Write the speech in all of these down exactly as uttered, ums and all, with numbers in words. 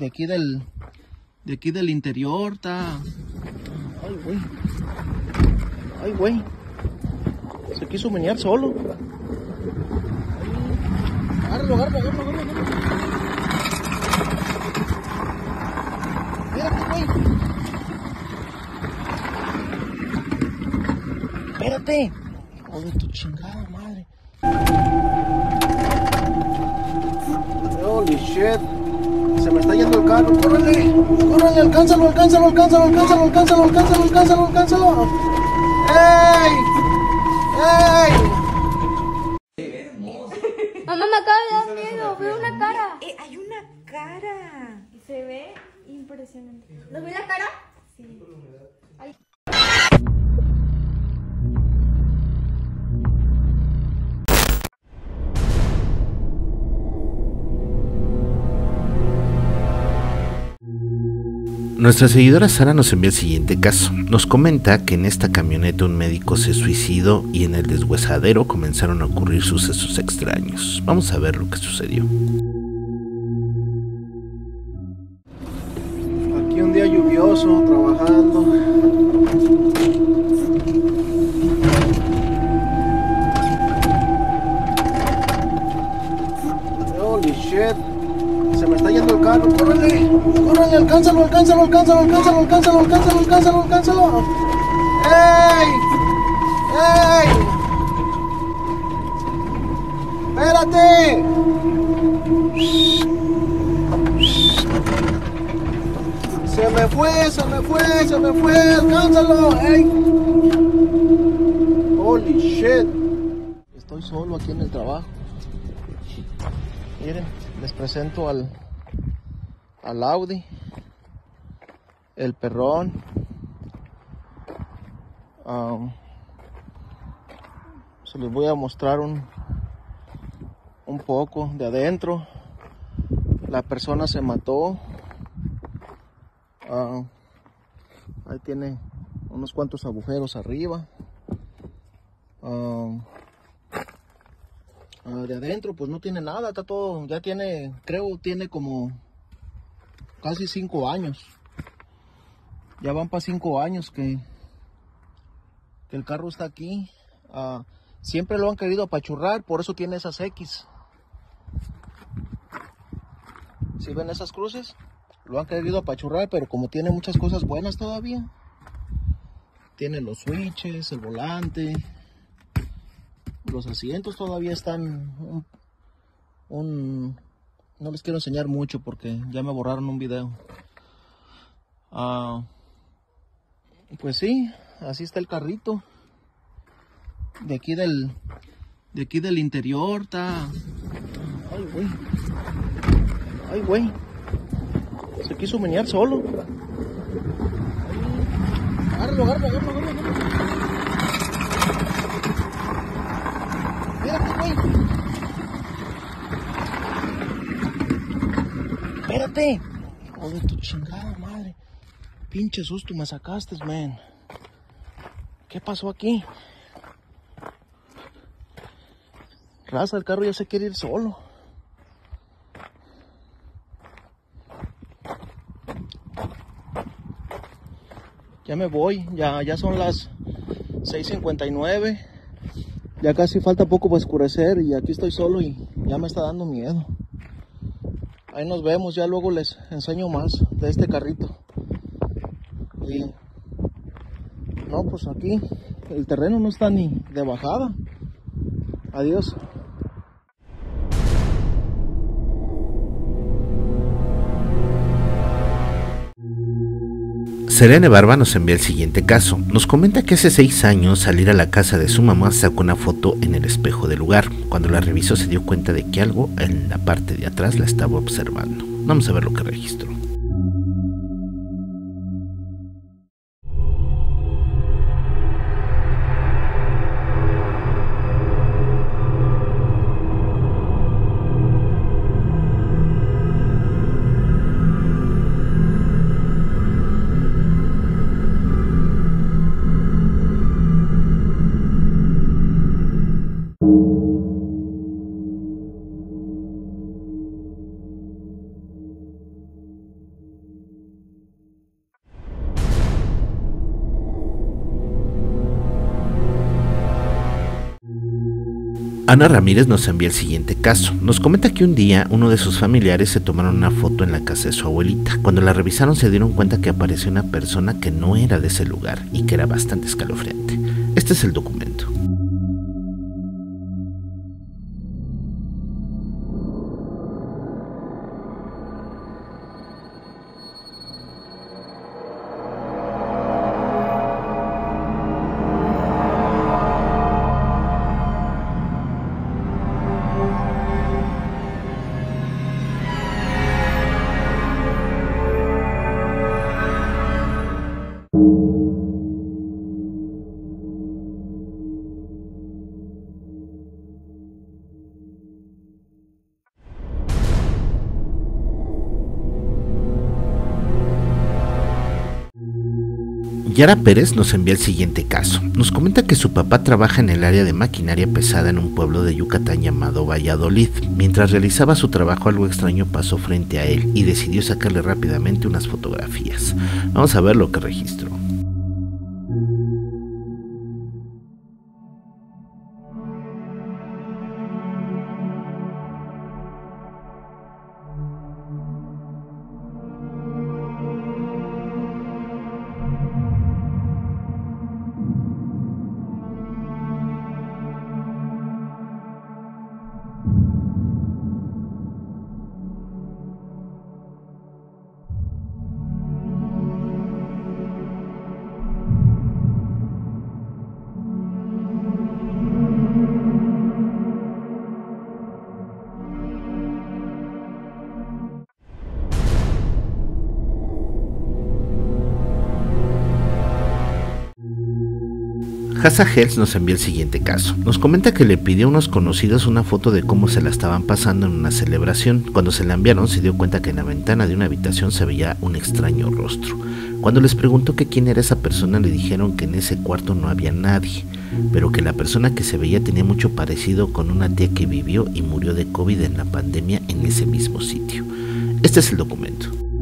aquí del, de aquí del interior, está... Ay, güey. Ay, güey. Se quiso menear solo. Agárralo, agárralo, agárralo, agárralo. Espérate, güey. Espérate. Hijo de tu chingada madre. Holy shit. Se me está yendo el carro. ¡Córrele! ¡Córrele! ¡Alcánzalo, alcánzalo, alcánzalo, alcánzalo, alcánzalo, alcánzalo, alcánzalo, alcánzalo! ¡Ey! ¡Ey! Mamá, me acaba de dar miedo, veo una cara. Eh, hay una cara. Se ve impresionante. ¿Lo ve la cara? Sí. Ay. Nuestra seguidora Sara nos envía el siguiente caso. Nos comenta que en esta camioneta un médico se suicidó y en el deshuesadero comenzaron a ocurrir sucesos extraños. Vamos a ver lo que sucedió. Aquí un día lluvioso, trabajando. Holy shit. Se me está yendo el carro. ¡Córrele! ¡Córrele! ¡Alcánzalo, alcánzalo, alcánzalo, alcánzalo, alcánzalo, alcánzalo, alcánzalo, alcánzalo! ¡Ey! ¡Ey! ¡Espérate! Se me fue, se me fue, se me fue, alcánzalo. ¡Ey! Holy shit. Estoy solo aquí en el trabajo. Miren, les presento al, al Audi, el perrón. Um, se les voy a mostrar un, un poco de adentro. La persona se mató. Uh, ahí tiene unos cuantos agujeros arriba. Uh, uh, de adentro pues no tiene nada, está todo, ya tiene, creo tiene como casi cinco años. Ya van para cinco años que, que el carro está aquí. Uh, siempre lo han querido apachurrar, por eso tiene esas X. ¿Sí ven esas cruces? Lo han querido apachurrar, pero como tiene muchas cosas buenas todavía. Tiene los switches, el volante. Los asientos todavía están un, un... No les quiero enseñar mucho porque ya me borraron un video. Uh, pues sí, así está el carrito. De aquí del... De aquí del interior está... Ay, güey. Ay, güey. Se quiso menear solo. Agárralo, agárralo, agárralo, agárralo. Espérate, güey. Espérate. Hijo de tu chingada madre. Pinche susto me sacaste, man. ¿Qué pasó aquí? Raza, el carro ya se quiere ir solo. Ya me voy, ya, ya son las seis cincuenta y nueve. Ya casi falta poco para oscurecer y aquí estoy solo y ya me está dando miedo. Ahí nos vemos, ya luego les enseño más de este carrito. Y no, pues aquí el terreno no está ni de bajada. Adiós. Serene Barba nos envía el siguiente caso. Nos comenta que hace seis años al ir a la casa de su mamá sacó una foto en el espejo del lugar. Cuando la revisó se dio cuenta de que algo en la parte de atrás la estaba observando. Vamos a ver lo que registró. Ana Ramírez nos envía el siguiente caso. Nos comenta que un día uno de sus familiares se tomaron una foto en la casa de su abuelita. Cuando la revisaron se dieron cuenta que apareció una persona que no era de ese lugar y que era bastante escalofriante. Este es el documento. Yara Pérez nos envía el siguiente caso. Nos comenta que su papá trabaja en el área de maquinaria pesada en un pueblo de Yucatán llamado Valladolid. Mientras realizaba su trabajo, algo extraño pasó frente a él y decidió sacarle rápidamente unas fotografías. Vamos a ver lo que registró. Hasa Hells nos envía el siguiente caso. Nos comenta que le pidió a unos conocidos una foto de cómo se la estaban pasando en una celebración. Cuando se la enviaron se dio cuenta que en la ventana de una habitación se veía un extraño rostro. Cuando les preguntó que quién era esa persona, le dijeron que en ese cuarto no había nadie, pero que la persona que se veía tenía mucho parecido con una tía que vivió y murió de COVID en la pandemia en ese mismo sitio. Este es el documento.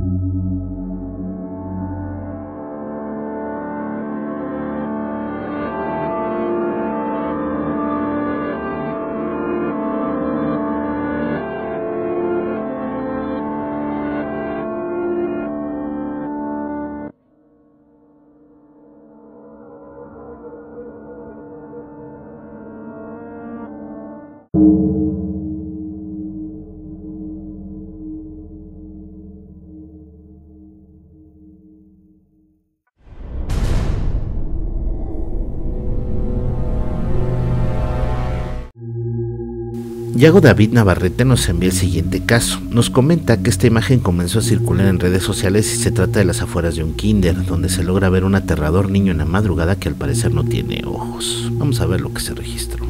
Yago David Navarrete nos envía el siguiente caso. Nos comenta que esta imagen comenzó a circular en redes sociales y se trata de las afueras de un kinder, donde se logra ver un aterrador niño en la madrugada que al parecer no tiene ojos. Vamos a ver lo que se registró.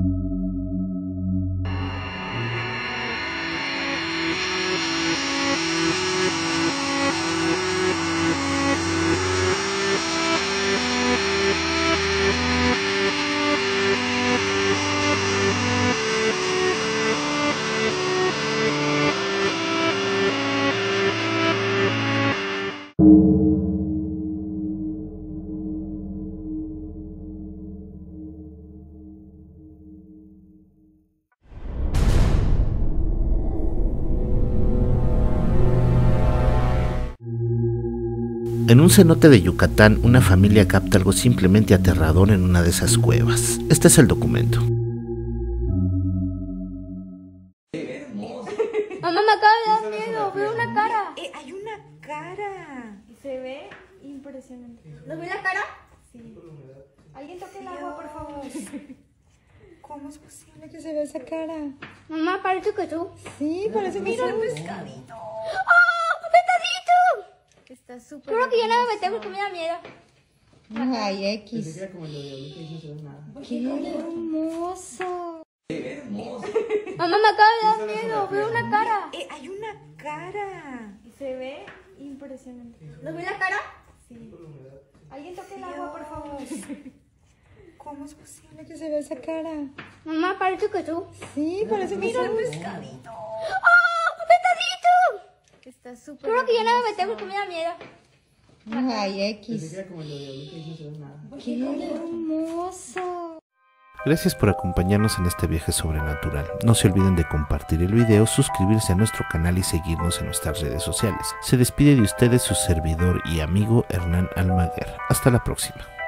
En un cenote de Yucatán, una familia capta algo simplemente aterrador en una de esas cuevas. Este es el documento. Mamá, me acaba de dar miedo, veo una cara. Eh, hay una cara. Se ve impresionante. ¿Nos ve la cara? Sí. Alguien toque el agua, por favor. ¿Cómo es posible que se vea esa cara? Mamá, parece que tú. Sí, parece que Mira es el un pescadito. ¡Oh, pescadito! Está súper. Creo que ya no me metí porque me da miedo. Ay, X. Qué hermoso. Mamá, me acaba de dar miedo, veo una cara. Eh, hay una cara. Se ve impresionante. ¿Nos ve la cara? Sí. Alguien toque el agua, por favor. ¿Cómo es posible que se vea esa cara? Mamá, parece que tú. Sí, parece que Mira es el un pescadito. ¡Oh, pescadito! Está súper. Creo que ya no me metí porque me da miedo. Ay, X. Qué hermoso. Gracias por acompañarnos en este viaje sobrenatural. No se olviden de compartir el video, suscribirse a nuestro canal y seguirnos en nuestras redes sociales. Se despide de ustedes su servidor y amigo Hernán Almaguer. Hasta la próxima.